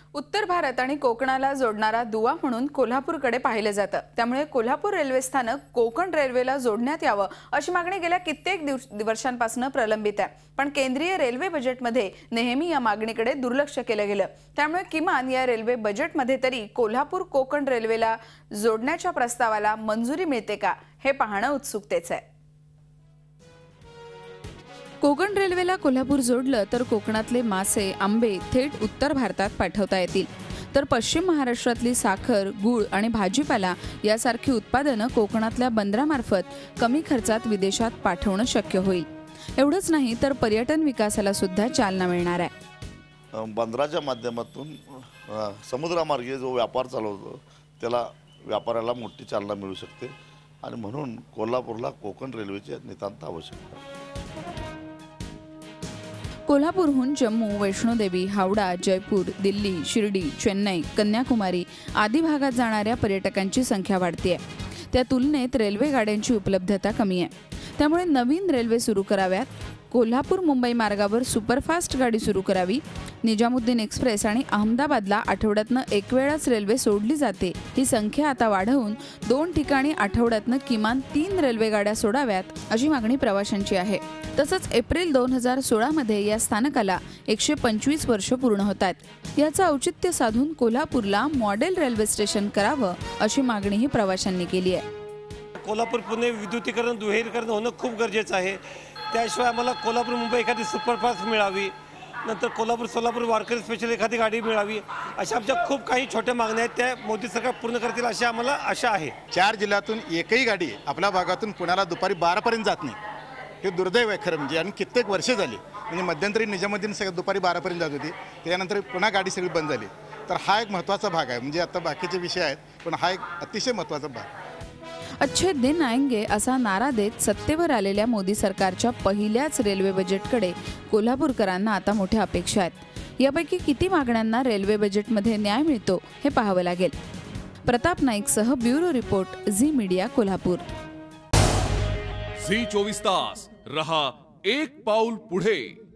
उत्तर भारत आणि कोकणाला जोडणारा दुवा म्हणून कोल्हापूरकडे पाहिले जातं। त्यामुळे कोल्हापूर रेल्वे स्थानक कोकण रेल्वेला जोडण्यात यावं अशी मागणी गेल्या कित्येक वर्षांपासून प्रलंबित आहे। पण केंद्रीय रेल्वे बजेटमध्ये नेहमी या मागणीकडे दुर्लक्ष केलं गेलं। त्यामुळे किमान या रेल्वे बजेटमध्ये तरी कोल्हापूर कोकण रेल्वेला जोडण्याच्या प्रस्तावाला मंजुरी मिळते का हे पाहणं उत्सुकतेचं आहे। कोकण रेल्वेला कोल्हापूर जोडलं तर कोकणातले मासे, आंबे थेट उत्तर भारतात पाठवता येतील, तर पश्चिम महाराष्ट्रातली साखर, गूळ आणि भाजीपाला यासारखी उत्पादनं कोकणातल्या बंदरामार्फत कमी खर्चात विदेशात पाठवणं शक्य होईल। एवढंच नाही तर पर्यटन विकासाला सुद्धा चालना मिळणार आहे। बंदराच्या माध्यमातून समुद्रामार्गे जो व्यापार चालवतो त्याला व्यापाराला मोठी चालना मिळू शकते आणि म्हणून कोल्हापूरला कोकण रेल्वेची नितांत आवश्यकता आहे। कोल्हापूरहून जम्मू, वैष्णोदेवी, हावडा, जयपूर, दिल्ली, शिर्डी, चेन्नई, कन्याकुमारी आदी भागात जाणाऱ्या पर्यटकांची संख्या वाढते आहे। त्या तुलनेत रेल्वे गाड्यांची उपलब्धता कमी आहे। त्यामुळे नवीन रेल्वे सुरू कराव्यात, कोल्हापूर मुंबई मार्गावर सुपरफास्ट गाडी सुरू करावी, निजामुद्दीन एक्सप्रेस आणि अहमदाबादला आठवड्यातनं एक वेळाच रेल्वे सोडली जाते ही संख्या आता वाढवून 2 ठिकाणी आठवड्यातनं किमान 3 रेल्वे गाड्या सोडाव्यात अशी मागणी प्रवाशांची आहे। तसंच एप्रिल 2016 मध्ये या स्थानकाला 125 वर्ष पूर्ण होतात। याचं औचित्य साधून कोल्हापूरला मॉडेल रेल्वे स्टेशन करावं अशी मागणीही प्रवाशांनी केली आहे। कोल्हापूर पुणे विद्युतीकरण दुहेरीकरण होणं खूप गरजेचं आहे। त्याशिवाय आम्हाला कोल्हापूर मुंबई एखादी सुपरफास्ट मिळावी, नंतर कोल्हापूर सोलापूर वारकरी स्पेशल एखादी गाडी मिळावी, अशा आमच्या खूप काही छोट्या मागण्या आहेत। त्या मोदी सरकार पूर्ण करतील अशी आम्हाला आशा आहे। 4 जिल्ह्यातून एकही गाडी आपल्या भागातून पुण्याला दुपारी 12 पर्यंत जात नाही, हे दुर्दैव आहे खरं म्हणजे। आणि कित्येक वर्षे झाली, म्हणजे मध्यंतरी निजामुद्दीन सगळं दुपारी 12 पर्यंत जात होती, त्यानंतर पुन्हा गाडी सगळी बंद झाली। तर हा एक महत्त्वाचा भाग आहे। म्हणजे आता बाकीचे विषय आहेत पण हा एक अतिशय महत्त्वाचा भाग। अच्छे दिन आएंगे असा नारा देत सत्तेवर आलेल्या मोदी सरकारच्या पहिल्याच रेल्वे बजेटकडे कोल्हापूरकरांना आता मोठ्या अपेक्षा आहेत। यापैकी किती मागण्यांना रेल्वे बजेटमध्ये न्याय मिळतो हे पाहावं लागेल। प्रताप नाईकसह ब्युरो रिपोर्ट, झी मीडिया, कोल्हापूर। झी 24 तास रहा एक पाऊल पुढे।